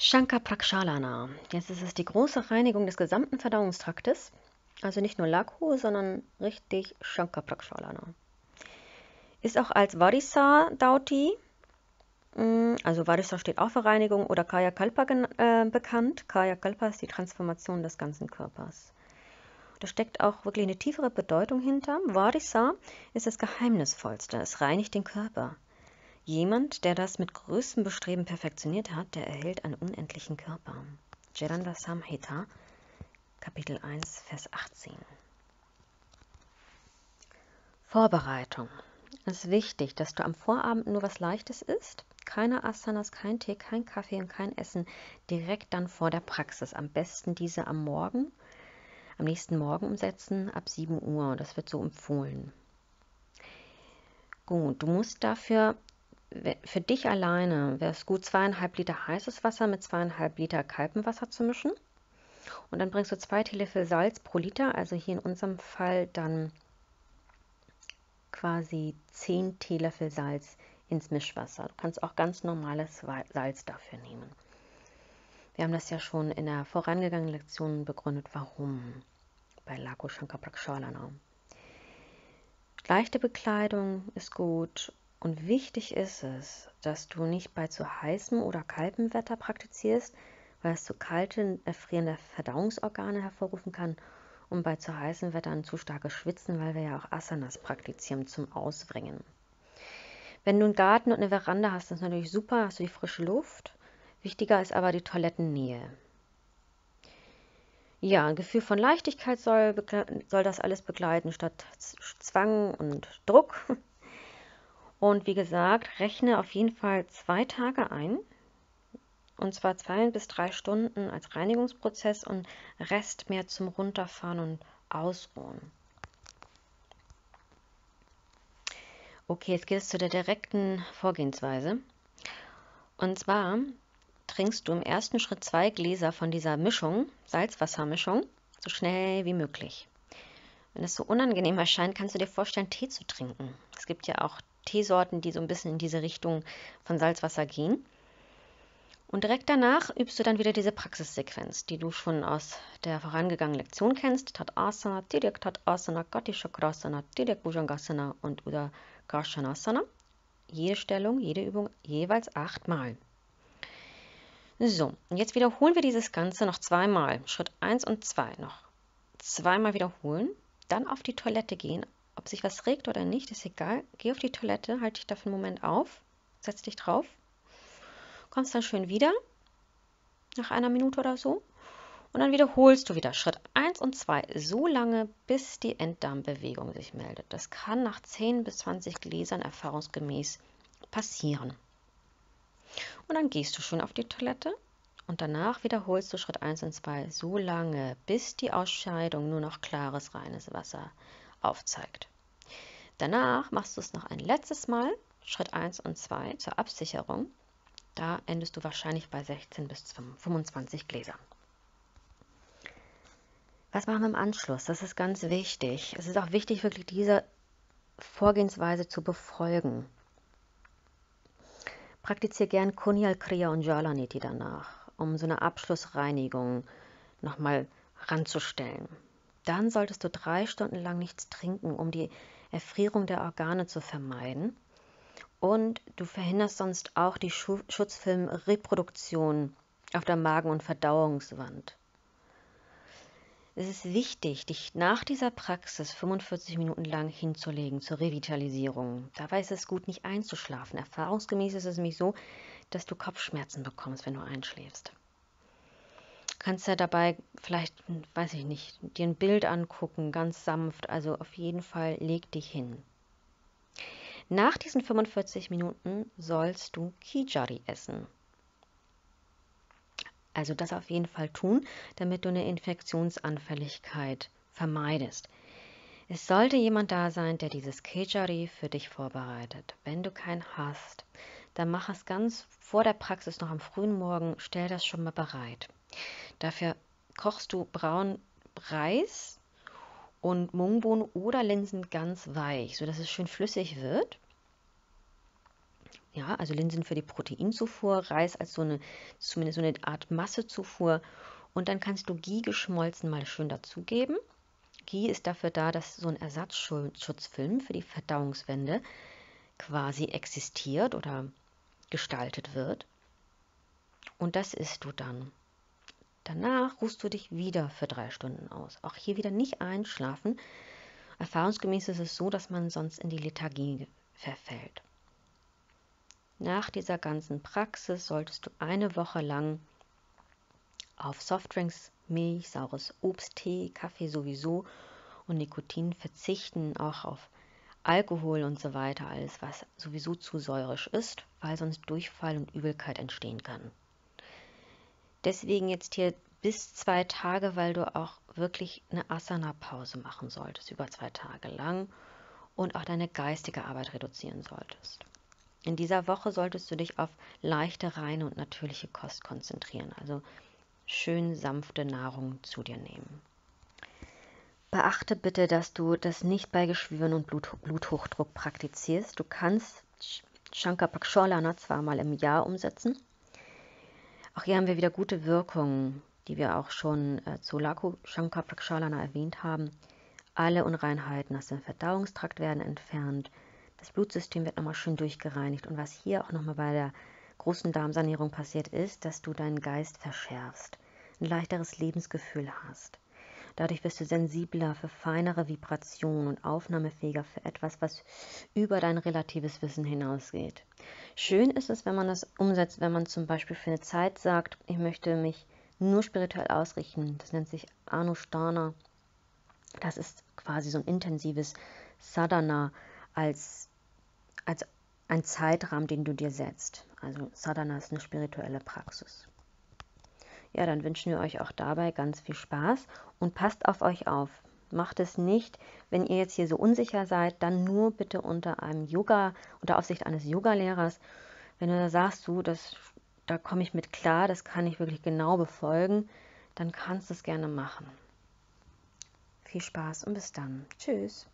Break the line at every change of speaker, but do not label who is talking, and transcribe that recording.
Shankar Prakshalana. Jetzt ist es die große Reinigung des gesamten Verdauungstraktes. Also nicht nur Lakhu, sondern richtig Shankar Prakshalana. Ist auch als Varisa Dauti, also Varisa steht auch für Reinigung, oder Kaya Kalpa bekannt. Kaya Kalpa ist die Transformation des ganzen Körpers. Da steckt auch wirklich eine tiefere Bedeutung hinter. Varisa ist das Geheimnisvollste. Es reinigt den Körper. Jemand, der das mit größtem Bestreben perfektioniert hat, der erhält einen unendlichen Körper. Jnana Samhita, Kapitel 1, Vers 18. Vorbereitung. Es ist wichtig, dass du am Vorabend nur was Leichtes isst. Keine Asanas, kein Tee, kein Kaffee und kein Essen direkt dann vor der Praxis. Am besten diese am nächsten Morgen umsetzen, ab 7 Uhr. Das wird so empfohlen. Gut, du musst dafür, für dich alleine, wäre es gut, 2,5 Liter heißes Wasser mit 2,5 Liter kaltem Wasser zu mischen. Und dann bringst du 2 Teelöffel Salz pro Liter, also hier in unserem Fall dann quasi 10 Teelöffel Salz ins Mischwasser. Du kannst auch ganz normales Salz dafür nehmen. Wir haben das ja schon in der vorangegangenen Lektion begründet, warum bei Lakhu Shankar Prakshalana. Leichte Bekleidung ist gut und wichtig ist es, dass du nicht bei zu heißem oder kaltem Wetter praktizierst, weil es zu kalte, erfrierende Verdauungsorgane hervorrufen kann und bei zu heißem Wetter ein zu starkes Schwitzen, weil wir ja auch Asanas praktizieren zum Auswringen. Wenn du einen Garten und eine Veranda hast, das ist natürlich super, hast du die frische Luft. Wichtiger ist aber die Toilettennähe. Ja, ein Gefühl von Leichtigkeit soll das alles begleiten, statt Zwang und Druck. Und wie gesagt, rechne auf jeden Fall 2 Tage ein. Und zwar 2 bis 3 Stunden als Reinigungsprozess und Rest mehr zum Runterfahren und Ausruhen. Okay, jetzt geht es zu der direkten Vorgehensweise. Und zwar trinkst du im ersten Schritt 2 Gläser von dieser Mischung, Salzwassermischung, so schnell wie möglich. Wenn es so unangenehm erscheint, kannst du dir vorstellen, Tee zu trinken. Es gibt ja auch Teesorten, die so ein bisschen in diese Richtung von Salzwasser gehen. Und direkt danach übst du dann wieder diese Praxissequenz, die du schon aus der vorangegangenen Lektion kennst. Tadasana, Tiryak Tadasana, Gati Chakrasana, Tiryak Bhujangasana und Udagashanasana. Jede Stellung, jede Übung jeweils 8 Mal. So, und jetzt wiederholen wir dieses Ganze noch 2 Mal. Schritt 1 und 2 noch 2 Mal wiederholen. Dann auf die Toilette gehen. Ob sich was regt oder nicht, ist egal. Geh auf die Toilette, halte dich dafür einen Moment auf, setz dich drauf. Kommst dann schön wieder, nach einer Minute oder so. Und dann wiederholst du wieder Schritt 1 und 2 so lange, bis die Enddarmbewegung sich meldet. Das kann nach 10 bis 20 Gläsern erfahrungsgemäß passieren. Und dann gehst du schön auf die Toilette und danach wiederholst du Schritt 1 und 2 so lange, bis die Ausscheidung nur noch klares, reines Wasser aufzeigt. Danach machst du es noch ein letztes Mal, Schritt 1 und 2 zur Absicherung. Da endest du wahrscheinlich bei 16 bis 25 Gläsern. Was machen wir im Anschluss? Das ist ganz wichtig. Es ist auch wichtig, wirklich diese Vorgehensweise zu befolgen. Praktiziere gern Kunyal Kriya und Jalaniti danach, um so eine Abschlussreinigung nochmal ranzustellen. Dann solltest du 3 Stunden lang nichts trinken, um die Erfrierung der Organe zu vermeiden. Und du verhinderst sonst auch die Schutzfilmreproduktion auf der Magen- und Verdauungswand. Es ist wichtig, dich nach dieser Praxis 45 Minuten lang hinzulegen zur Revitalisierung. Dabei ist es gut, nicht einzuschlafen. Erfahrungsgemäß ist es nämlich so, dass du Kopfschmerzen bekommst, wenn du einschläfst. Du kannst ja dabei vielleicht, weiß ich nicht, dir ein Bild angucken, ganz sanft. Also auf jeden Fall leg dich hin. Nach diesen 45 Minuten sollst du Khichdi essen. Also das auf jeden Fall tun, damit du eine Infektionsanfälligkeit vermeidest. Es sollte jemand da sein, der dieses Khichdi für dich vorbereitet. Wenn du keinen hast, dann mach es ganz vor der Praxis noch am frühen Morgen, stell das schon mal bereit. Dafür kochst du braunen Reis und Mungbohnen oder Linsen ganz weich, sodass es schön flüssig wird. Ja, also Linsen für die Proteinzufuhr, Reis als zumindest so eine Art Massezufuhr. Und dann kannst du Ghee geschmolzen mal schön dazugeben. Ghee ist dafür da, dass so ein Ersatzschutzfilm für die Verdauungswände quasi existiert oder gestaltet wird. Und das isst du dann. Danach ruhst du dich wieder für 3 Stunden aus. Auch hier wieder nicht einschlafen. Erfahrungsgemäß ist es so, dass man sonst in die Lethargie verfällt. Nach dieser ganzen Praxis solltest du eine Woche lang auf Softdrinks, Milch, saures Obst, Tee, Kaffee sowieso und Nikotin verzichten, auch auf Alkohol und so weiter, alles was sowieso zu säurisch ist, weil sonst Durchfall und Übelkeit entstehen kann. Deswegen jetzt hier bis 2 Tage, weil du auch wirklich eine Asana-Pause machen solltest, über 2 Tage lang und auch deine geistige Arbeit reduzieren solltest. In dieser Woche solltest du dich auf leichte, reine und natürliche Kost konzentrieren, also schön sanfte Nahrung zu dir nehmen. Beachte bitte, dass du das nicht bei Geschwüren und Bluthochdruck praktizierst. Du kannst Shankarpakshorlana zweimal im Jahr umsetzen. Auch hier haben wir wieder gute Wirkungen, die wir auch schon zu Lakhu Shankarpakshorlana erwähnt haben. Alle Unreinheiten aus dem Verdauungstrakt werden entfernt. Das Blutsystem wird nochmal schön durchgereinigt. Und was hier auch nochmal bei der großen Darmsanierung passiert ist, dass du deinen Geist verschärfst, ein leichteres Lebensgefühl hast. Dadurch wirst du sensibler für feinere Vibrationen und aufnahmefähiger für etwas, was über dein relatives Wissen hinausgeht. Schön ist es, wenn man das umsetzt, wenn man zum Beispiel für eine Zeit sagt, ich möchte mich nur spirituell ausrichten. Das nennt sich Anushtana. Das ist quasi so ein intensives Sadhana als ein Zeitrahmen, den du dir setzt. Also Sadhana ist eine spirituelle Praxis. Ja, dann wünschen wir euch auch dabei ganz viel Spaß und passt auf euch auf. Macht es nicht, wenn ihr jetzt hier so unsicher seid, dann nur bitte unter Aufsicht eines Yogalehrers. Wenn du da sagst, da komme ich mit klar, das kann ich wirklich genau befolgen, dann kannst du es gerne machen. Viel Spaß und bis dann. Tschüss.